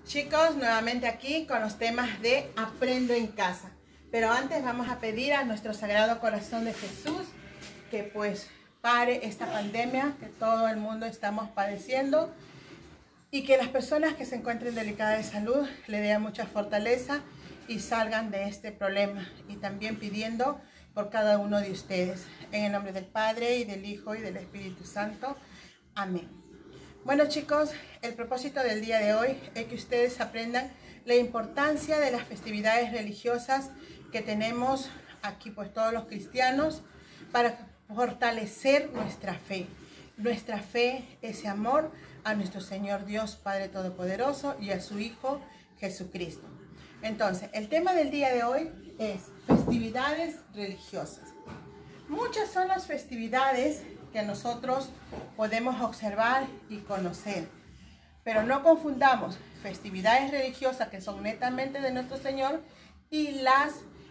Chicos, nuevamente aquí con los temas de Aprendo en Casa. Pero antes vamos a pedir a nuestro Sagrado Corazón de Jesús que pues pare esta pandemia que todo el mundo estamos padeciendo y que las personas que se encuentren delicadas de salud le den mucha fortaleza y salgan de este problema. Y también pidiendo por cada uno de ustedes. En el nombre del Padre, y del Hijo, y del Espíritu Santo. Amén. Bueno chicos, el propósito del día de hoy es que ustedes aprendan la importancia de las festividades religiosas que tenemos aquí pues todos los cristianos para fortalecer nuestra fe. Nuestra fe, ese amor a nuestro Señor Dios Padre Todopoderoso y a su Hijo Jesucristo. Entonces, el tema del día de hoy es festividades religiosas. Muchas son las festividades que nosotros podemos observar y conocer. Pero no confundamos festividades religiosas que son netamente de nuestro Señor y las,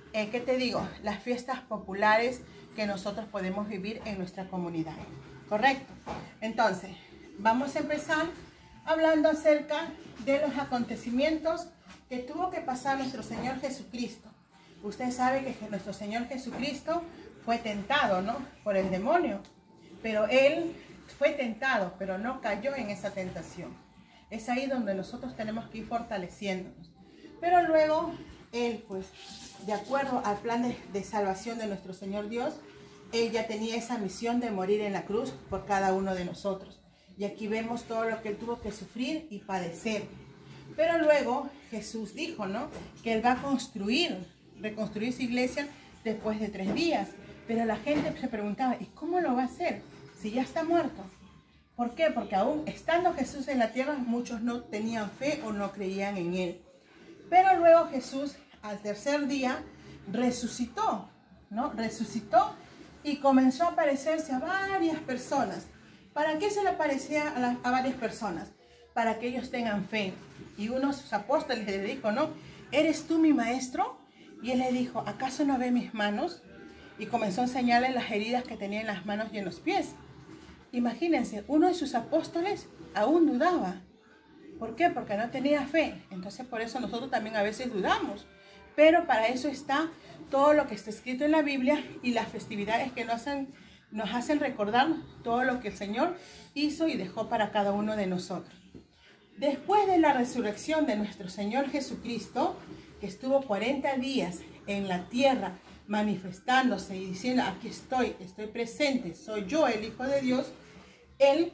las fiestas populares que nosotros podemos vivir en nuestra comunidad. ¿Correcto? Entonces, vamos a empezar hablando acerca de los acontecimientos que tuvo que pasar nuestro Señor Jesucristo. Usted sabe que nuestro Señor Jesucristo fue tentado, ¿no?, por el demonio. Pero Él fue tentado, pero no cayó en esa tentación. Es ahí donde nosotros tenemos que ir fortaleciéndonos. Pero luego, Él, pues, de acuerdo al plan de salvación de nuestro Señor Dios, Él ya tenía esa misión de morir en la cruz por cada uno de nosotros. Y aquí vemos todo lo que Él tuvo que sufrir y padecer. Pero luego Jesús dijo, ¿no?, que Él va a reconstruir su iglesia después de 3 días. Pero la gente se preguntaba, ¿y cómo lo va a hacer si ya está muerto? ¿Por qué? Porque aún estando Jesús en la tierra, muchos no tenían fe o no creían en Él. Pero luego Jesús, al 3er día, resucitó, ¿no? Resucitó y comenzó a aparecerse a varias personas. ¿Para qué se le aparecía a varias personas? Para que ellos tengan fe. Y uno de sus apóstoles le dijo, ¿no?, ¿eres tú mi maestro? Y él le dijo, ¿acaso no ve mis manos? Y comenzó a enseñarle las heridas que tenía en las manos y en los pies. Imagínense, uno de sus apóstoles aún dudaba. ¿Por qué? Porque no tenía fe. Entonces por eso nosotros también a veces dudamos. Pero para eso está todo lo que está escrito en la Biblia y las festividades que nos hacen recordar todo lo que el Señor hizo y dejó para cada uno de nosotros. Después de la resurrección de nuestro Señor Jesucristo, que estuvo 40 días en la tierra manifestándose y diciendo, aquí estoy presente, soy yo el Hijo de Dios, Él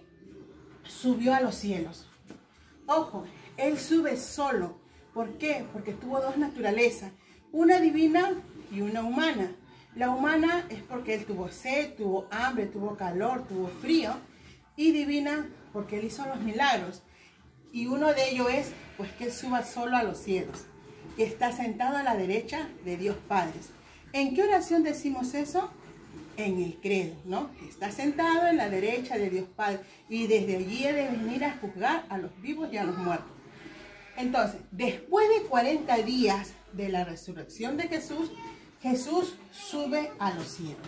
subió a los cielos. Ojo, Él sube solo. ¿Por qué? Porque tuvo 2 naturalezas, una divina y una humana. La humana es porque Él tuvo sed, tuvo hambre, tuvo calor, tuvo frío, y divina porque Él hizo los milagros. Y uno de ellos es pues que Él suba solo a los cielos, que está sentado a la derecha de Dios Padre. ¿En qué oración decimos eso? En el credo, ¿no? Está sentado en la derecha de Dios Padre y desde allí he de venir a juzgar a los vivos y a los muertos. Entonces, después de 40 días de la resurrección de Jesús, Jesús sube a los cielos.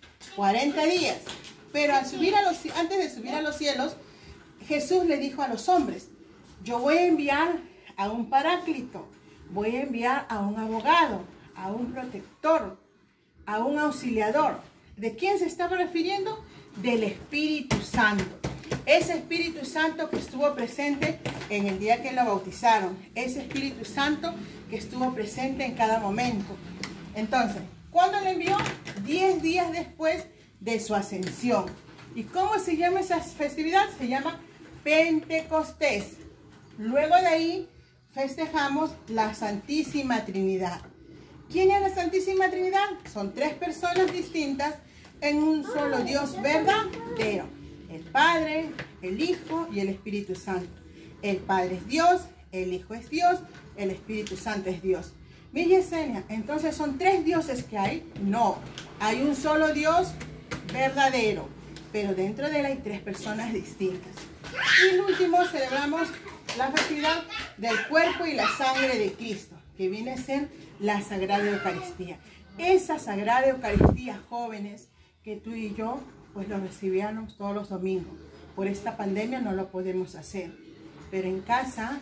40 días. Pero antes de subir a los cielos, Jesús le dijo a los hombres, yo voy a enviar a un paráclito, voy a enviar a un abogado, a un protector, a un auxiliador. ¿De quién se estaba refiriendo? Del Espíritu Santo. Ese Espíritu Santo que estuvo presente en el día que lo bautizaron. Ese Espíritu Santo que estuvo presente en cada momento. Entonces, ¿cuándo le envió? 10 días después de su ascensión. ¿Y cómo se llama esa festividad? Se llama Pentecostés. Luego de ahí festejamos la Santísima Trinidad. ¿Quién es la Santísima Trinidad? Son 3 personas distintas en un solo Dios verdadero. El Padre, el Hijo y el Espíritu Santo. El Padre es Dios, el Hijo es Dios, el Espíritu Santo es Dios. Mire, Yesenia, entonces ¿son 3 dioses que hay? No, hay un solo Dios verdadero, pero dentro de él hay 3 personas distintas. Y el último celebramos la festividad del cuerpo y la sangre de Cristo, que viene a ser la Sagrada Eucaristía. Esa Sagrada Eucaristía, jóvenes, que tú y yo pues lo recibíamos todos los domingos. Por esta pandemia no lo podemos hacer, pero en casa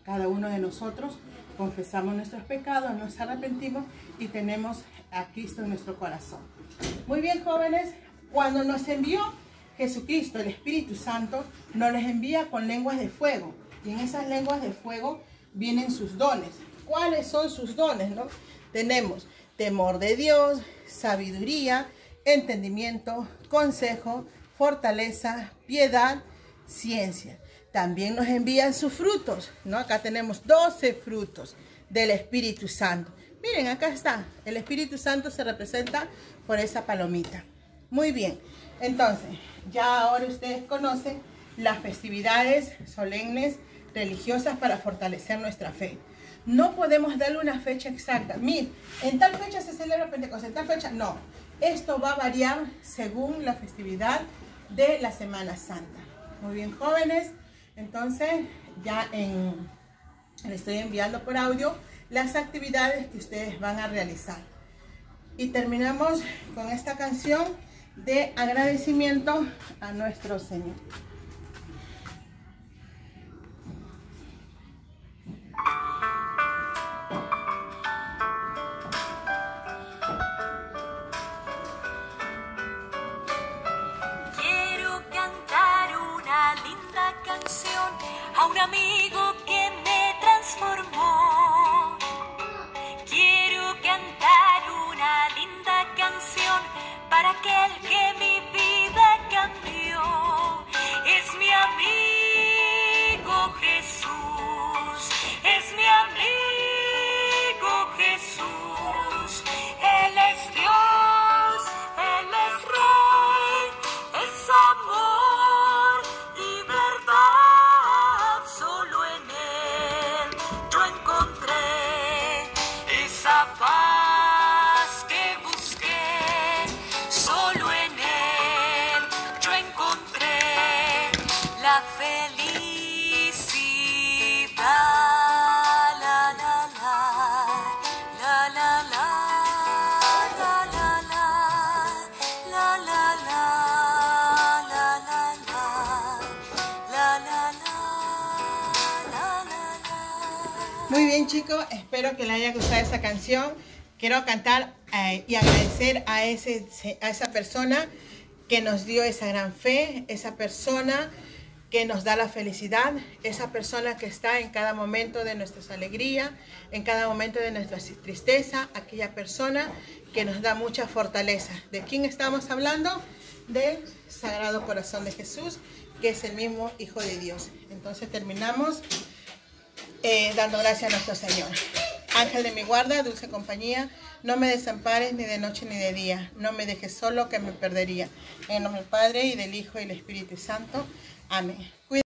Cada uno de nosotros confesamos nuestros pecados, nos arrepentimos y tenemos a Cristo en nuestro corazón. Muy bien, jóvenes, cuando nos envió Jesucristo, el Espíritu Santo, nos les envía con lenguas de fuego. Y en esas lenguas de fuego vienen sus dones. ¿Cuáles son sus dones, no? Tenemos temor de Dios, sabiduría, entendimiento, consejo, fortaleza, piedad, ciencia. También nos envían sus frutos, ¿no? Acá tenemos 12 frutos del Espíritu Santo. Miren, acá está. El Espíritu Santo se representa por esa palomita. Muy bien. Entonces, ya ahora ustedes conocen las festividades solemnes religiosas para fortalecer nuestra fe. No podemos darle una fecha exacta. Miren, en tal fecha se celebra Pentecostés, en tal fecha no. Esto va a variar según la festividad de la Semana Santa. Muy bien, jóvenes. Entonces, ya le estoy enviando por audio las actividades que ustedes van a realizar. Y terminamos con esta canción de agradecimiento a nuestro Señor. A un amigo que me transformó. Quiero cantar una linda canción para aquel que mi vida cambió. Es mi amigo Jesús, es mi amigo Jesús. Él es Dios, Él es Rey, es amor y verdad. Solo en Él yo encontré esa paz que busqué. Solo en Él yo encontré la felicidad. La la la, la la la, la la la, la la la, la la la, la la la, la la. Muy bien, chicos, espero que les haya gustado esa canción. Quiero cantar y agradecer a esa persona que nos dio esa gran fe, esa persona que nos da la felicidad, esa persona que está en cada momento de nuestras alegrías, en cada momento de nuestra tristeza, aquella persona que nos da mucha fortaleza. ¿De quién estamos hablando? Del Sagrado Corazón de Jesús, que es el mismo Hijo de Dios. Entonces terminamos dando gracias a nuestro Señor. Ángel de mi guarda, dulce compañía, no me desampares ni de noche ni de día, no me dejes solo que me perdería. En el nombre del Padre y del Hijo y del Espíritu Santo. Amén.